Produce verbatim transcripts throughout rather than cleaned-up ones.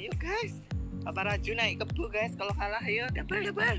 Ayo guys, Papa Raju naik kebu guys. Kalau kalah ayo double double.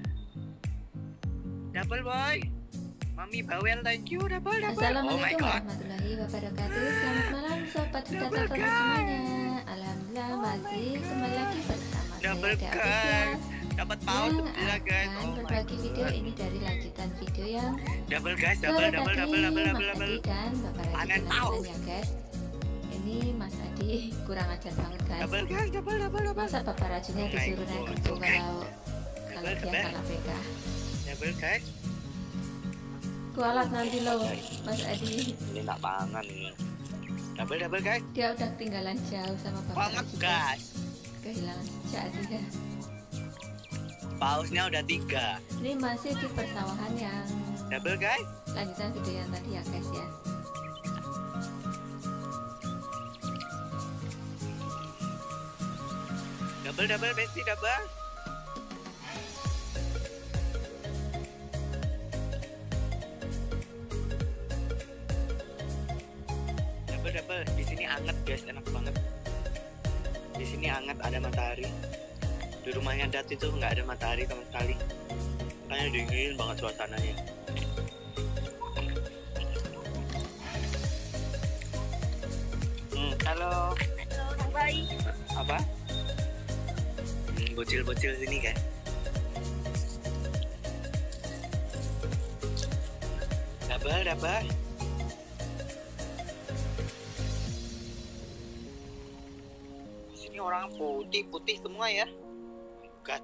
Double boy. Mami bawel, thank you double double. Assalamualaikum warahmatullahi wabarakatuh. Selamat malam sobat data semuanya. Alhamdulillah masih kembali lagi bersama double saya guys. Dapat paus yang guys. akan Oh berbagi video ini dari lanjutan video yang double guys, double double double double double Mas double. Adi dan Bapak Panen Raju paus ya guys. Ini Mas Adi kurang ajar banget guys. Double guys, double double double. Masa Bapak Rajunya disuruh naik kebu kalau kalau dia kalah P K. Double guys. Kualat nanti lo Mas Adi. Ini tak pangan ini. Double double guys. Dia udah ketinggalan jauh sama Bapak Banget Raju. guys. Kehilangan jejak dia. Pausnya udah tiga. Ini masih di persawahan yang Double guys. lanjutan video yang tadi ya guys ya. Double double besti double. Double double. Di sini hangat guys, enak banget. Di sini hangat, ada matahari. Di rumahnya Dat itu nggak ada matahari sama sekali. Makanya dingin banget suasananya. Hmm, halo. Baik. Apa? Hmm, bocil-bocil sini kan? Dabar, dabar. Sini orang putih-putih semua ya. God.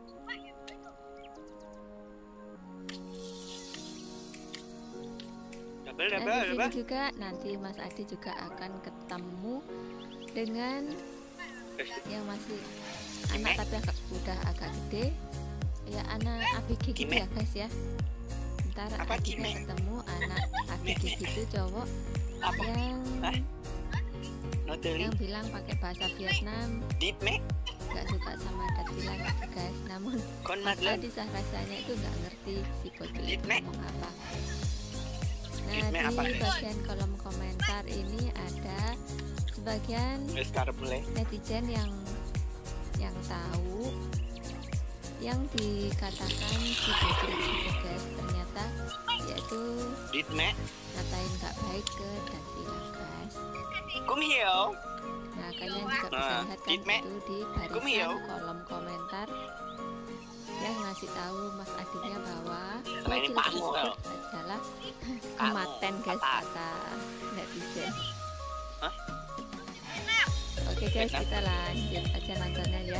Dabar, Dan dabar, di dabar. sini juga nanti Mas Adi juga akan ketemu dengan yang masih anak tapi agak udah agak gede ya, anak A B G gitu ya guys ya. Ntar Apa akhirnya Kime? ketemu anak A B G gitu cowok Apa? yang Hah? Noteli? yang bilang pakai bahasa Vietnam, Deep me? nggak suka sama Datila gitu guys. Namun Kon Mas madlan? Adi sah rasanya itu nggak ngerti si bocil itu Ditme? ngomong apa. Nah, Ditme apa? di bagian kolom komentar ini ada sebagian Wes karep mulai. netizen yang yang tahu yang dikatakan si bocil itu guys, ternyata yaitu Deep me? ngatain nggak baik ke Datila guys. Kum hiyo. Nah, kalian juga bisa Nah, lihat kan Ditme. itu di Kum barisan hiyo. kolom komentar yang ngasih tahu Mas Adinya bahwa Nah, ini bocil pamu, tersebut adalah kematen guys apa? kata netizen. Hah? Oke guys, Enak. kita lanjut aja nontonnya ya.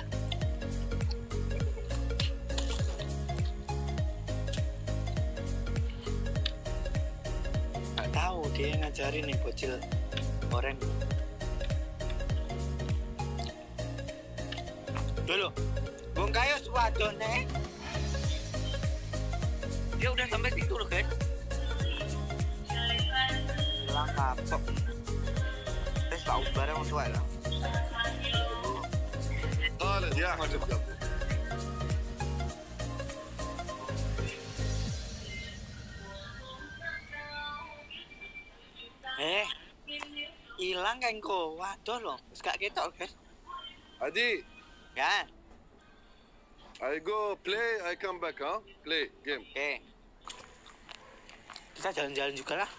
Nggak tahu dia yang ngajarin nih bocil oren. Dulu, Bung Kayo swadone. Dia udah sampai situ loh guys. Hilang kapok. Tes tahu barang untuk apa? خالد يا احمد تبقى Eh, hilang kan kok. Waduh loh, terus gak ketok guys. عدي Ya, I go play I come back huh play game oke. Kita jalan-jalan juga lah.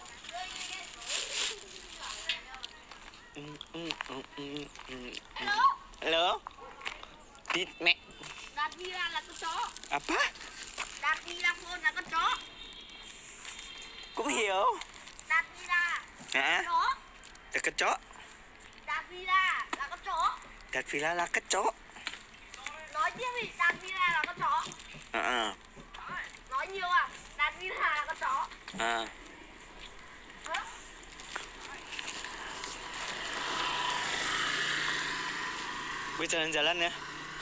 Mm, mm, mm, mm, mm, mm. Halo? Ditme. Datila là cái chó. Apa? Datila phone là cái chó. Cũng hiểu. Datila Hả? chó. Là cái chó. Datila là cái chó. Đặt villa là cái chó. Nói tiếp đi, Datila là cái chó. À, à, Nói nhiều à? Datila là cái chó. à. Hả? Gue jalan-jalan ya.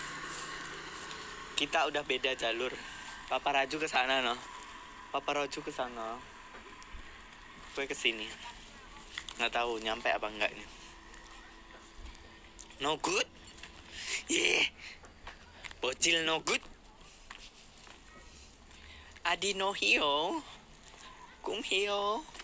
Kita udah beda jalur. Papa Raju ke sana no. Papa Raju ke sana. Gue ke sini. Nggak tahu nyampe apa enggaknya. No good. Yeah. Bocil no good. Adi no hio. Cũng hio.